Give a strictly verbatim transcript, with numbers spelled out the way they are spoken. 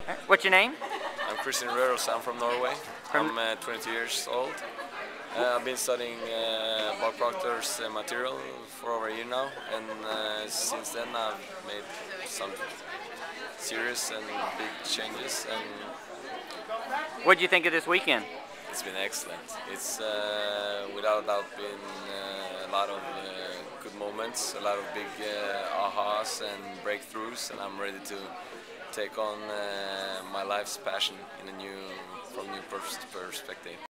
What's your name? I'm Christian Röros. I'm from Norway. From I'm uh, twenty-two years old. Uh, I've been studying uh, Bob Proctor's uh, material for over a year now, and uh, since then I've made some serious and big changes, and what do you think of this weekend? it's been excellent. It's uh, without doubt been uh, a lot of uh, good moments, a lot of big uh, ahas and breakthroughs, and I'm ready to take on uh, my life's passion in a new, from a new pers perspective.